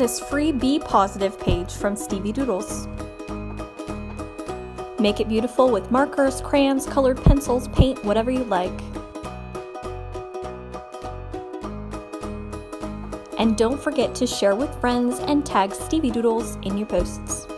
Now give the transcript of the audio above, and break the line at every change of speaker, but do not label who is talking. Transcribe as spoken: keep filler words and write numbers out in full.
this free Be Positive page from Stevie Doodles. Make it beautiful with markers, crayons, colored pencils, paint, whatever you like. And don't forget to share with friends and tag Stevie Doodles in your posts.